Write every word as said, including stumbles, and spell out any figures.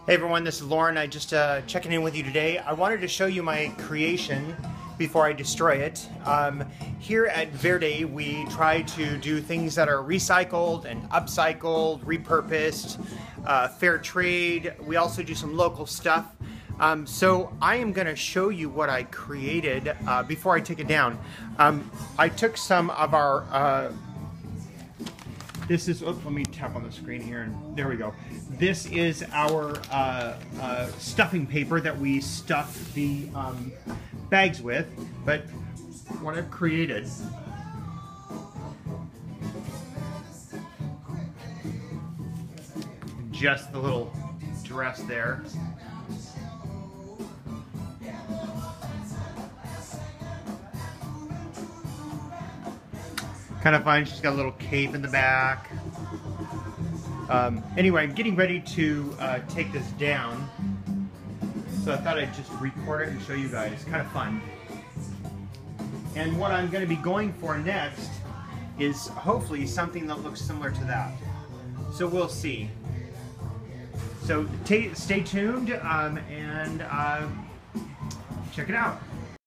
Hey everyone, this is Lauren. I just uh, checking in with you today. I wanted to show you my creation before I destroy it. Um, here at Verde, we try to do things that are recycled and upcycled, repurposed, uh, fair trade. We also do some local stuff. Um, so I am going to show you what I created uh, before I take it down. Um, I took some of our uh, This is, oops, let me tap on the screen here, and there we go. This is our uh, uh, stuffing paper that we stuff the um, bags with, but what I've created just the little dress there. Kind of fun. She's got a little cape in the back. Um, anyway, I'm getting ready to uh, take this down, so I thought I'd just record it and show you guys. Kind of fun. And what I'm going to be going for next is hopefully something that looks similar to that. So we'll see. So stay tuned um, and uh, check it out.